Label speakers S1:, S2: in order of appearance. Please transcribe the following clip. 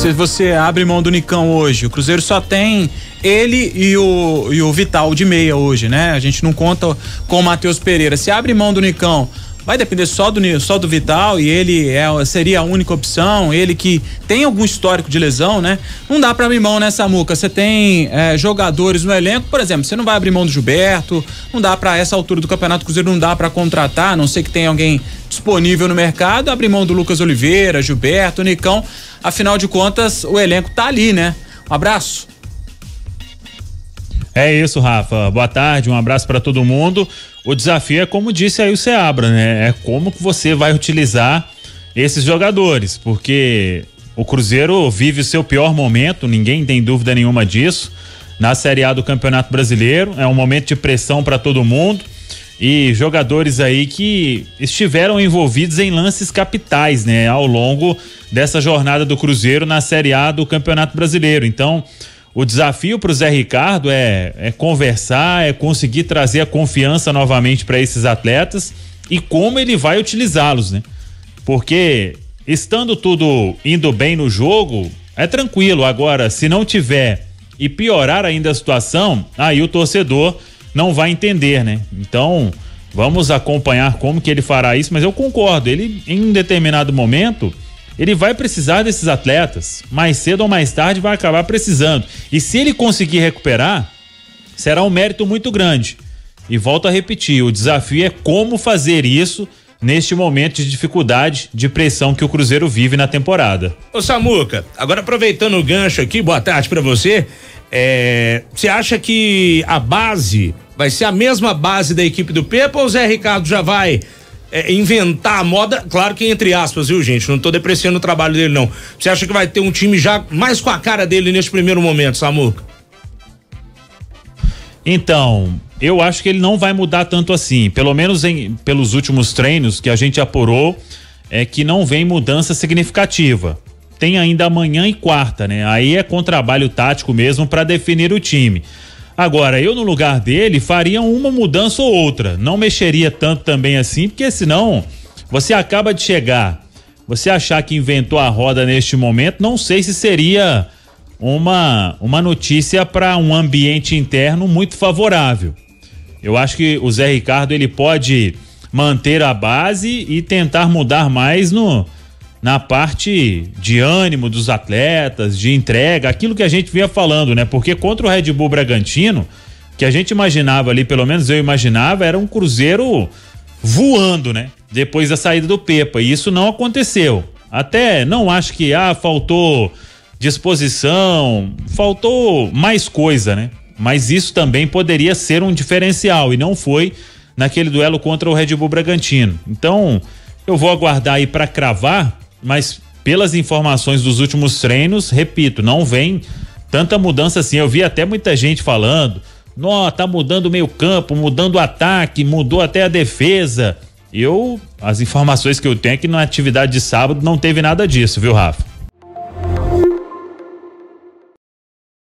S1: Se você abre mão do Nicão hoje, o Cruzeiro só tem ele e o Vital de meia hoje, né? A gente não conta com o Matheus Pereira. Se abre mão do Nicão, vai depender só do Vital, e ele seria a única opção, ele que tem algum histórico de lesão, né? Não dá pra abrir mão, né, Samuca? Você tem jogadores no elenco, por exemplo, você não vai abrir mão do Gilberto, não dá pra essa altura do Campeonato Cruzeiro, não dá pra contratar, a não ser que tenha alguém disponível no mercado, abrir mão do Lucas Oliveira, Gilberto, Nicão, afinal de contas o elenco tá ali, né? Um abraço.
S2: É isso, Rafa. Boa tarde, um abraço para todo mundo. O desafio é como disse aí o Seabra, né? É como que você vai utilizar esses jogadores, porque o Cruzeiro vive o seu pior momento, ninguém tem dúvida nenhuma disso, na Série A do Campeonato Brasileiro. É um momento de pressão para todo mundo e jogadores aí que estiveram envolvidos em lances capitais, né? Ao longo dessa jornada do Cruzeiro na Série A do Campeonato Brasileiro. Então, o desafio para o Zé Ricardo é conversar, é conseguir trazer a confiança novamente para esses atletas e como ele vai utilizá-los, né? Porque estando tudo indo bem no jogo, é tranquilo. Agora, se não tiver e piorar ainda a situação, aí o torcedor não vai entender, né? Então, vamos acompanhar como que ele fará isso, mas eu concordo, ele em um determinado momento ele vai precisar desses atletas, mais cedo ou mais tarde vai acabar precisando, e se ele conseguir recuperar, será um mérito muito grande. E volto a repetir, o desafio é como fazer isso neste momento de dificuldade, de pressão que o Cruzeiro vive na temporada.
S3: Ô Samuca, agora aproveitando o gancho aqui, boa tarde pra você, você acha que a base vai ser a mesma base da equipe do Pepa, ou o Zé Ricardo já vai inventar a moda, claro que entre aspas, viu, gente? Não tô depreciando o trabalho dele, não. Você acha que vai ter um time já mais com a cara dele nesse primeiro momento, Samuca?
S2: Então, eu acho que ele não vai mudar tanto assim, pelo menos pelos últimos treinos que a gente apurou, é que não vem mudança significativa. Tem ainda amanhã e quarta, né? Aí é com trabalho tático mesmo para definir o time. Agora, eu no lugar dele faria uma mudança ou outra, não mexeria tanto também assim, porque senão você acaba de chegar, você achar que inventou a roda neste momento, não sei se seria uma notícia para um ambiente interno muito favorável. Eu acho que o Zé Ricardo ele pode manter a base e tentar mudar mais na parte de ânimo dos atletas, de entrega, aquilo que a gente vinha falando, né? Porque contra o Red Bull Bragantino, que a gente imaginava ali, pelo menos eu imaginava, era um Cruzeiro voando, né? Depois da saída do Pepa, e isso não aconteceu. Até não acho que faltou disposição, faltou mais coisa, né? Mas isso também poderia ser um diferencial, e não foi naquele duelo contra o Red Bull Bragantino. Então, eu vou aguardar aí para cravar, mas pelas informações dos últimos treinos, repito, não vem tanta mudança assim. Eu vi até muita gente falando, tá mudando o meio campo, mudando o ataque, mudou até a defesa. As informações que eu tenho é que na atividade de sábado não teve nada disso, viu, Rafa?